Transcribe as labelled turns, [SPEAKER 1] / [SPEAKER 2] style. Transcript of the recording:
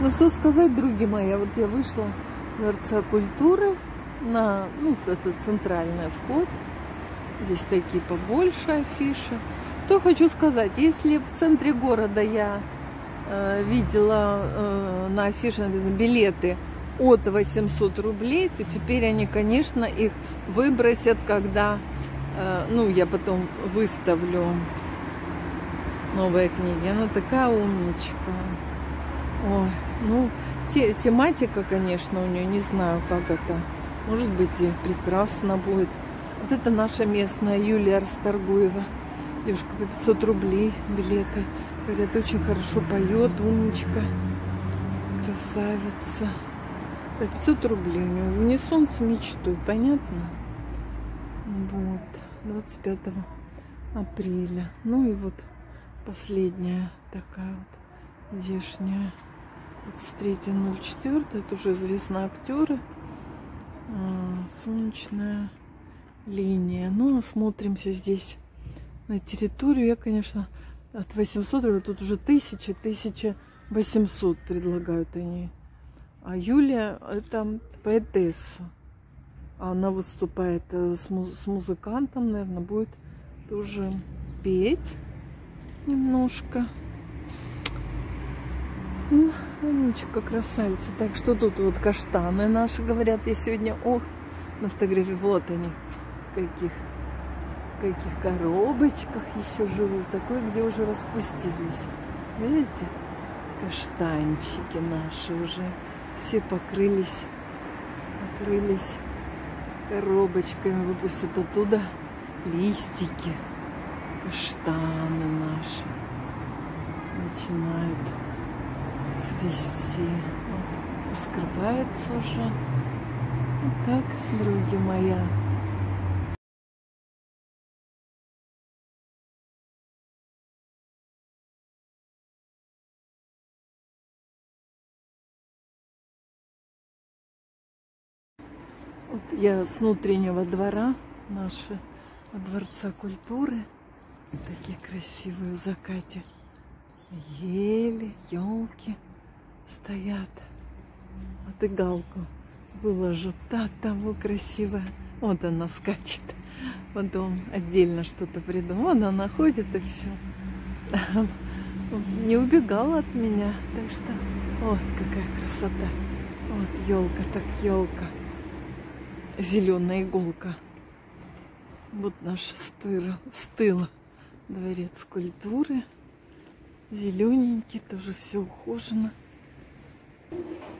[SPEAKER 1] Ну что сказать, други мои, вот я вышла с Дворца культуры на, ну, это центральный вход. Здесь такие побольше афиши. Что хочу сказать, если в центре города я видела на афише написано билеты от 800 рублей, то теперь они, конечно, их выбросят, когда, ну, я потом выставлю новые книги. Она такая умничка. Ой, ну, тематика, конечно, у нее, не знаю, как это. Может быть, и прекрасно будет. Вот это наша местная Юлия Расторгуева. Девушка по 500 рублей билеты. Говорят, очень хорошо поет, умничка, красавица. По 500 рублей у нее в унисон с мечтой, понятно? Вот, 25 апреля. Ну и вот последняя такая вот здешняя. 23.04, это уже известные актеры. Солнечная линия. Ну, осмотримся здесь на территорию. Я, конечно, от 800 рублей, тут уже 1800 предлагают они. А Юлия это поэтесса. Она выступает с музыкантом, наверное, будет тоже петь немножко. Ну, умничка, красавица. Так что тут вот каштаны наши, говорят, я сегодня, ох, на фотографии, вот они, в каких коробочках еще живут, такой, где уже распустились. Видите, каштанчики наши уже все покрылись коробочками, выпустят оттуда листики. Каштаны наши начинают цвести. Вот, скрывается уже. Вот так, други мои. Вот я с внутреннего двора нашего Дворца культуры. Такие красивые в закате ели, елки стоят. Вот и галку выложу. Так, того красивая. Вот она скачет. Потом отдельно что-то придумал. Вон она ходит и все. Не убегала от меня. Так что вот какая красота. Вот елка, так елка. Зеленая иголка. Вот наш стыл. Дворец культуры. Зелененький, тоже все ухожено.